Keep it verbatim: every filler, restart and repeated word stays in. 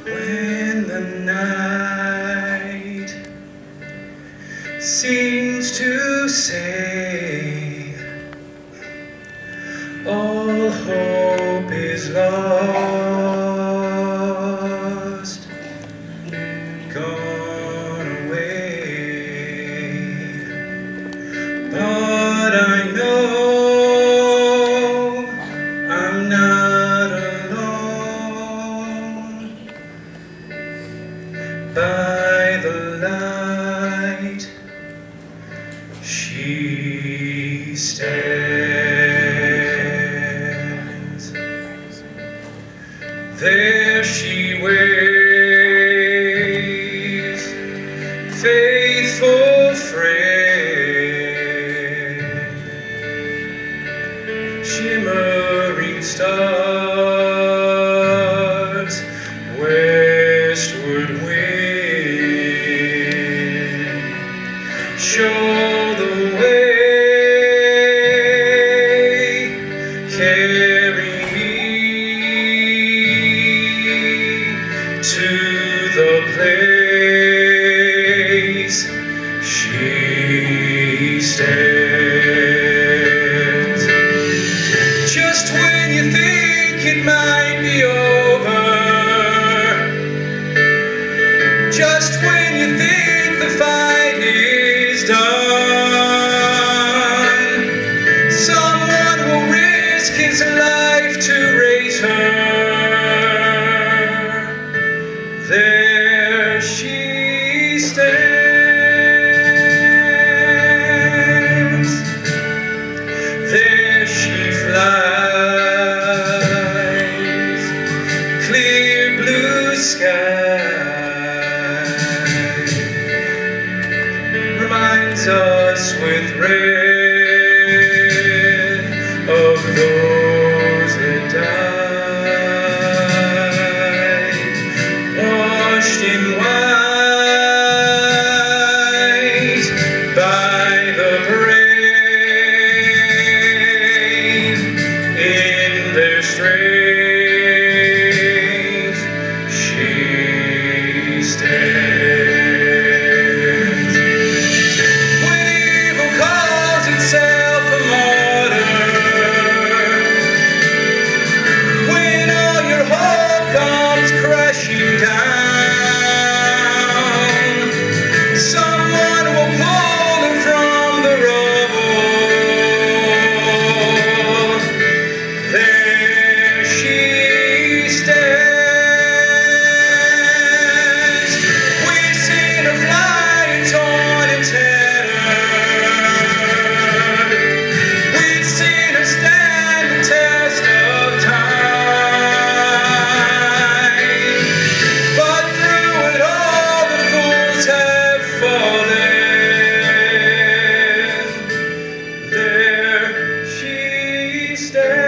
When the night seems to say all hope is lost, gone away, but I know I'm not alone. By the light she stands. There she waits, faithful friend, shimmering stars, westward wind, show the way, carry me to the place she stands. Just when you think it might be over, just when you think the fight is done, someone will risk his life to raise her. There she stands. There she flies, clear blue sky reminds us with red of those that died, washed in white by the brave. In their strength she stands. When evil calls itself a martyr, when all your hope comes crashing down, someone will pull her from the rubble. There she stands. We've seen her fly torn and tattered. We've seen her stand the test of time. But through it all, the fools have fallen. There she stands.